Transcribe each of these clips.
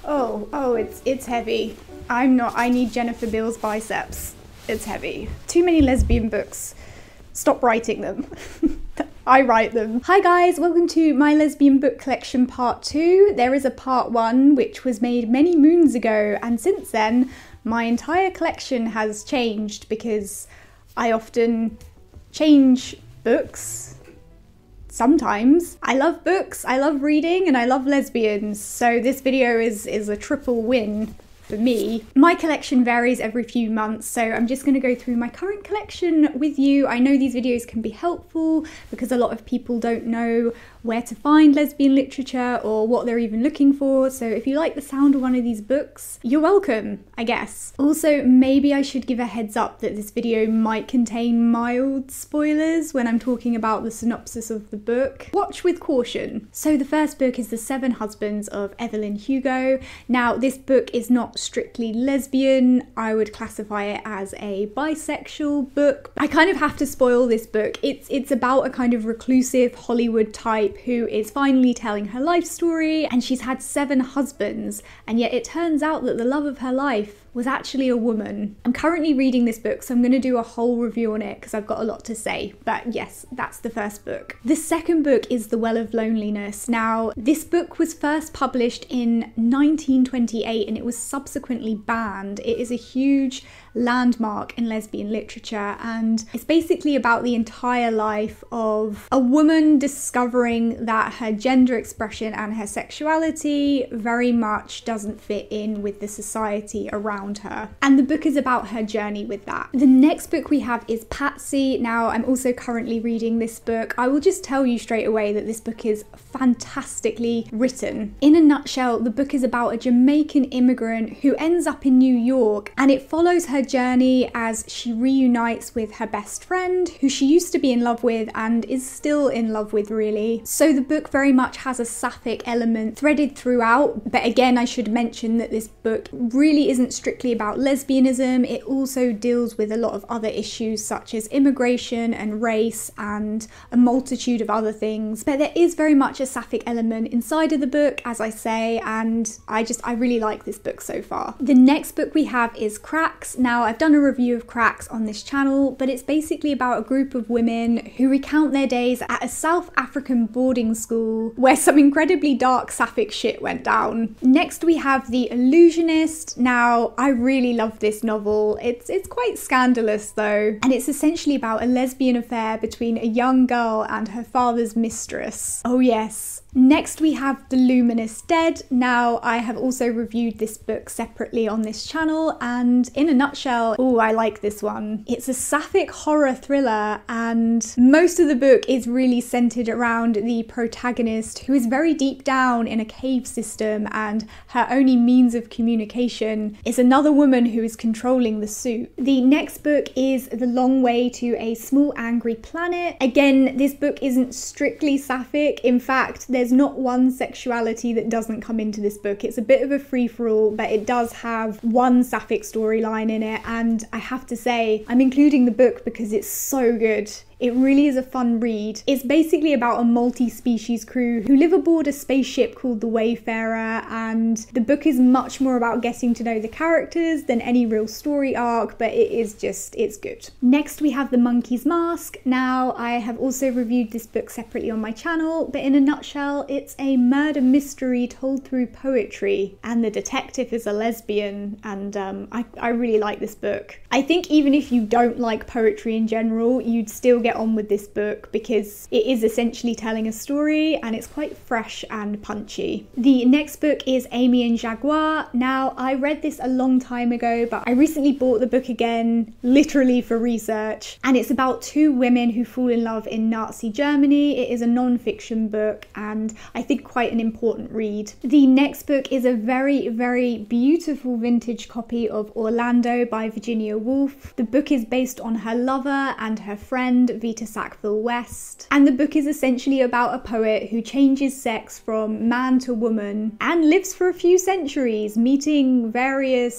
Oh, it's heavy. I need Jennifer Beals biceps. It's heavy. Too many lesbian books. Stop writing them. I write them. Hi guys, welcome to my lesbian book collection part 2. There is a part 1 which was made many moons ago, and since then my entire collection has changed because I often change books. Sometimes. I love books, I love reading, and I love lesbians, so this video is a triple win for me. My collection varies every few months, so I'm just going to go through my current collection with you. I know these videos can be helpful because a lot of people don't know where to find lesbian literature or what they're even looking for, so if you like the sound of one of these books, you're welcome, I guess. Also, maybe I should give a heads up that this video might contain mild spoilers when I'm talking about the synopsis of the book. Watch with caution. So the first book is The Seven Husbands of Evelyn Hugo. Now, this book is not strictly lesbian. I would classify it as a bisexual book. I kind of have to spoil this book. It's about a kind of reclusive Hollywood type who is finally telling her life story, and she's had 7 husbands, and yet it turns out that the love of her life was actually a woman. I'm currently reading this book, so I'm going to do a whole review on it because I've got a lot to say. But yes, that's the first book. The second book is The Well of Loneliness. Now, this book was first published in 1928 and it was subsequently banned. It is a huge landmark in lesbian literature, and it's basically about the entire life of a woman discovering that her gender expression and her sexuality very much doesn't fit in with the society around her. And the book is about her journey with that. The next book we have is Patsy. Now, I'm also currently reading this book. I will just tell you straight away that this book is fantastically written. In a nutshell, the book is about a Jamaican immigrant who ends up in New York, and it follows her journey as she reunites with her best friend, who she used to be in love with and is still in love with, really. So the book very much has a Sapphic element threaded throughout, but again, I should mention that this book really isn't strictly about lesbianism. It also deals with a lot of other issues such as immigration and race and a multitude of other things, but there is very much a Sapphic element inside of the book, as I say, and I really like this book so far. The next book we have is Cracks. Now, I've done a review of Cracks on this channel, but it's basically about a group of women who recount their days at a South African boarding school where some incredibly dark Sapphic shit went down. Next we have The Illusionist. Now, I really love this novel. It's quite scandalous though, and it's essentially about a lesbian affair between a young girl and her father's mistress. Oh yes. Next we have The Luminous Dead. Now, I have also reviewed this book separately on this channel, and in a nutshell, oh, I like this one. It's a Sapphic horror thriller, and most of the book is really centered around the protagonist, who is very deep down in a cave system, and her only means of communication is another woman who is controlling the suit. The next book is The Long Way to a Small Angry Planet. Again, this book isn't strictly Sapphic. In fact, there's not one sexuality that doesn't come into this book. It's a bit of a free-for-all, but it does have one Sapphic storyline in it, and I have to say, I'm including the book because it's so good. It really is a fun read. It's basically about a multi-species crew who live aboard a spaceship called the Wayfarer, and the book is much more about getting to know the characters than any real story arc, but it's good. Next we have The Monkey's Mask. Now, I have also reviewed this book separately on my channel, but in a nutshell, it's a murder mystery told through poetry, and the detective is a lesbian, and I really like this book. I think even if you don't like poetry in general, you'd still get on with this book because it is essentially telling a story and it's quite fresh and punchy. The next book is Amy and Jaguar. Now, I read this a long time ago, but I recently bought the book again, literally for research, and it's about 2 women who fall in love in Nazi Germany. It is a non-fiction book and I think quite an important read. The next book is a very, very beautiful vintage copy of Orlando by Virginia Woolf. The book is based on her lover and her friend Vita Sackville-West, and the book is essentially about a poet who changes sex from man to woman and lives for a few centuries, meeting various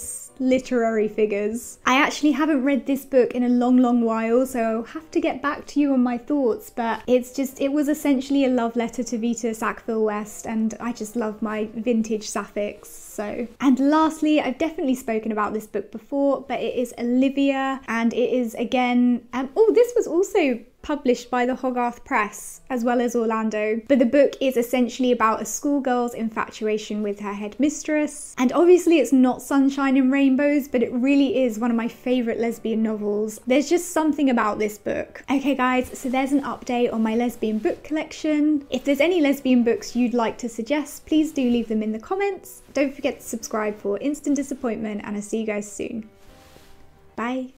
literary figures. I actually haven't read this book in a long while, so I'll have to get back to you on my thoughts, but it was essentially a love letter to Vita Sackville-West, and I just love my vintage Saphics. So, and lastly, I've definitely spoken about this book before, but it is Olivia, and it is again, this was also published by the Hogarth Press, as well as Orlando. But the book is essentially about a schoolgirl's infatuation with her headmistress. And obviously it's not sunshine and rainbows, but it really is one of my favourite lesbian novels. There's just something about this book. Okay guys, so there's an update on my lesbian book collection. If there's any lesbian books you'd like to suggest, please do leave them in the comments. Don't forget to subscribe for instant disappointment, and I'll see you guys soon. Bye.